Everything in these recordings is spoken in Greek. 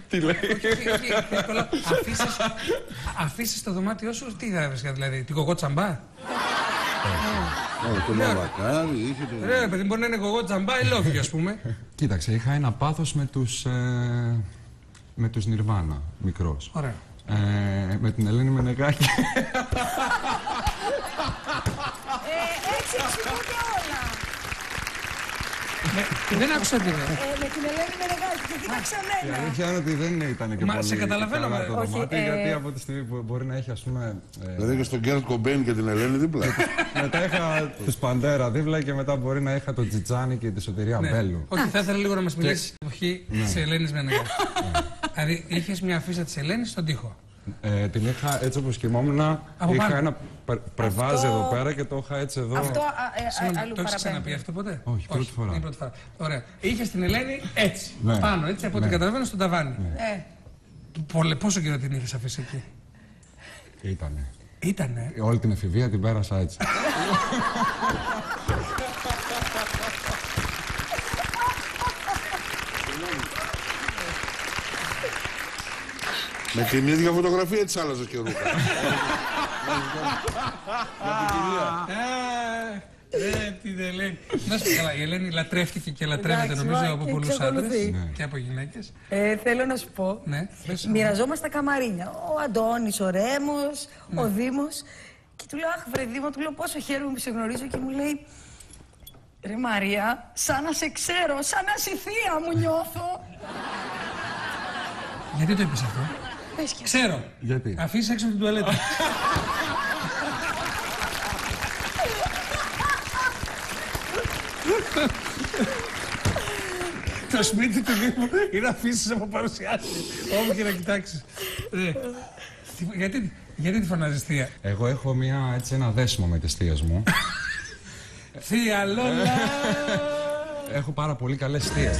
Τι λέει? Αφήσεις το δωμάτιό σου, τι θα έβρισκα δηλαδή, την κοκό τσαμπά? Το μαλακάρι, είχε το... Ρε παιδί, μπορεί να είναι κοκό τσαμπά ή λόφι, ας πούμε. Κοίταξε, είχα ένα πάθος με τους Νιρβάνα, μικρός. Ωραία. Με την Ελένη Μενεγάκη. Έτσι εξηγούνται όλα. Δεν άκουσα τι είναι. Με την Ελένη Μενεγάκη και κοίταξε Η εμένα. αλήθεια είναι ότι δεν ήταν και πολύ σε καταλαβαίνω, καλά το όχι, δωμάτιο, γιατί από τη στιγμή που μπορεί να έχει, ας πούμε... Δηλαδή και στον Γκέρτ Κομπέιν και την Ελένη δίπλα. Μετά είχα τους Παντέρα δίπλα και μετά μπορεί να είχα τον Τζιτζάνι και τη Σωτηρία Μπέλου. Όχι, θα ήθελα λίγο να μας μιλήσεις την εποχή της Ελένης Μενεγάκη. Δηλαδή, είχες μια αφίσα της Ελένης στον τοίχο. Την είχα έτσι όπως κοιμόμουν, είχα ένα πρεβάζ εδώ πέρα και το είχα έτσι εδώ. Αυτό αλλού Το έχεις παραπέμπει. ξαναπεί αυτό ποτέ? Όχι, πρώτη φορά. Είναι πρώτη φορά. Ωραία. Είχες την Ελένη έτσι, Ναι. πάνω, έτσι, από ό,τι καταλαβαίνω στον ταβάνι. Πόσο καιρό την είχες αφήσει εκεί? Ήτανε. Όλη την εφηβεία την πέρασα έτσι. Με την ίδια φωτογραφία της άλλαζες και ρούχα. Τι δεν λέει. Να σου πω καλά, η Ελένη λατρεύτηκε και λατρεύεται νομίζω από πολλούς άντρες και από γυναίκες. Θέλω να σου πω, Ναι, μοιραζόμαστε τα καμαρίνια. Ο Αντώνης, ο Ρέμος, ο Δήμος. Και του λέω, αχ βρε Δήμο, του λέω πόσο χαίρομαι που σε γνωρίζω και μου λέει, ρε Μαρία, σαν να σε ξέρω, σαν να είσαι θεία μου νιώθω. Γιατί το είπες αυτό? Ξέρω. Γιατί? Αφήσεις έξω από την τουαλέτα. Το σπίτι του Δήμου είναι να αφήσεις από παρουσιάσεις. Όπου και να κοιτάξεις. Γιατί τη φωνάζεις θεία? Εγώ έχω ένα δέσιμο με τις θείες μου. Θεία Λόλα. Έχω πάρα πολύ καλές θείες.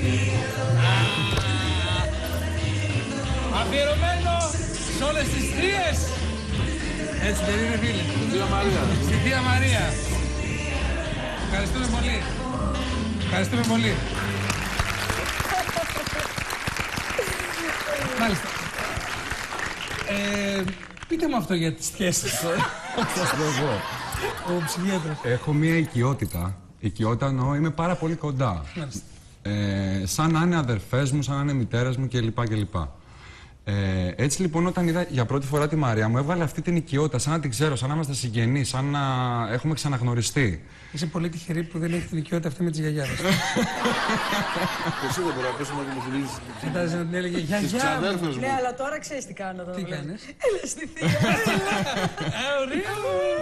Αφιερωμένο σε όλες τις θείες. Έτσι δεν είναι φίλε? Στη Θεία Μαρία. Ευχαριστούμε πολύ. Ευχαριστούμε πολύ. Μάλιστα. Πείτε μου αυτό για τις σχέσεις. Σας το πω. Ο ψυχίατρος. Έχω μια οικειότητα. Οικειότητα εννοώ είμαι πάρα πολύ κοντά. Μάλιστα. Σαν να είναι αδερφές μου, σαν να είναι μητέρες μου κλπ. Έτσι λοιπόν όταν είδα για πρώτη φορά τη Μαρία μου έβαλε αυτή την οικειότητα, σαν να την ξέρω, σαν να είμαστε συγγενείς, σαν να έχουμε ξαναγνωριστεί. Είσαι πολύ τυχερή που δεν έχει την οικειότητα αυτή με τις γιαγιάδες. Και εσύ δεν μπορεί να πέσουμε και μου θυμίζεις. Φαντάζεσαι να την έλεγε Τις γιαγιά μου. ξαδέρφες μου. Ναι, αλλά τώρα ξέρεις τι κάνω. Τι κάνεις? Έλα στη θεία. Ωραίο.